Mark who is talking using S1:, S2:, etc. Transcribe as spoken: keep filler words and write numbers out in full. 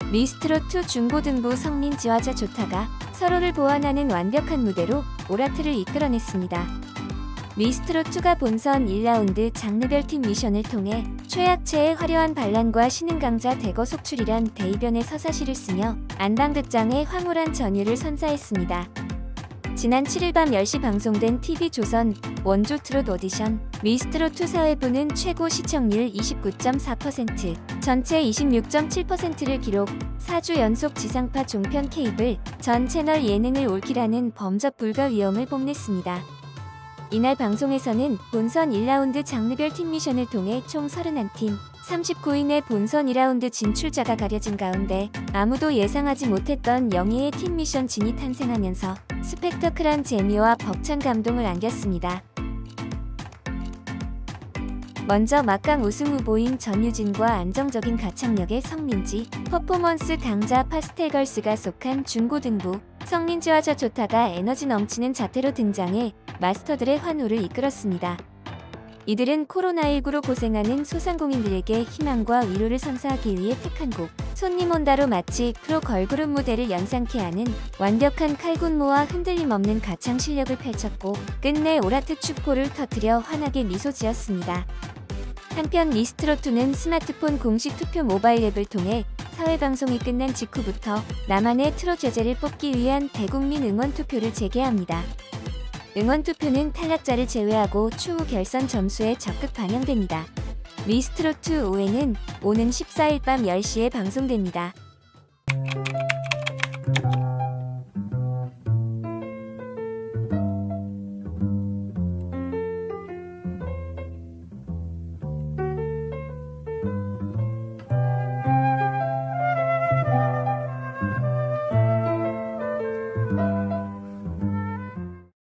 S1: 미스트롯 투 중고등부 성민지와 조타가 서로를 보완하는 완벽한 무대로 오라트를 이끌어냈습니다. 미스트롯 투가 본선 일 라운드 장르별 팀 미션을 통해 최약체의 화려한 반란과 신흥 강자 대거 속출이란 대이변의 서사시를 쓰며 안방극장의 황홀한 전율을 선사했습니다. 지난 칠 일 밤 열 시 방송된 티비조선 원조 트롯 오디션 미스트롯 투 사회부는 최고 시청률 이십구 점 사 퍼센트, 전체 이십육 점 칠 퍼센트를 기록, 사 주 연속 지상파 종편 케이블 전 채널 예능을 올킬하는 범접 불가 위엄을 뽐냈습니다. 이날 방송에서는 본선 일 라운드 장르별 팀 미션을 통해 총 서른한 팀, 삼십구 인의 본선 이 라운드 진출자가 가려진 가운데 아무도 예상하지 못했던 영예의 팀 미션 진이 탄생하면서 스펙터클한 재미와 벅찬 감동을 안겼습니다. 먼저 막강 우승 후보인 전유진과 안정적인 가창력의 성민지, 퍼포먼스 강자 파스텔걸스가 속한 중고등부 성민지와 조타가 에너지 넘치는 자태로 등장해 마스터들의 환호를 이끌었습니다. 이들은 코로나십구로 고생하는 소상공인들에게 희망과 위로를 선사하기 위해 택한 곡 손님 온다로 마치 프로 걸그룹 무대를 연상케 하는 완벽한 칼군무와 흔들림 없는 가창 실력을 펼쳤고 끝내 오라트 축포를 터뜨려 환하게 미소 지었습니다. 한편 미스트롯 투는 스마트폰 공식 투표 모바일 앱을 통해 사회방송이 끝난 직후부터 나만의 트롯 여제를 뽑기 위한 대국민 응원투표를 재개합니다. 응원투표는 탈락자를 제외하고 추후 결선 점수에 적극 반영됩니다. 미스트롯 투 오 회는 오는 십사 일 밤 열 시에 방송됩니다.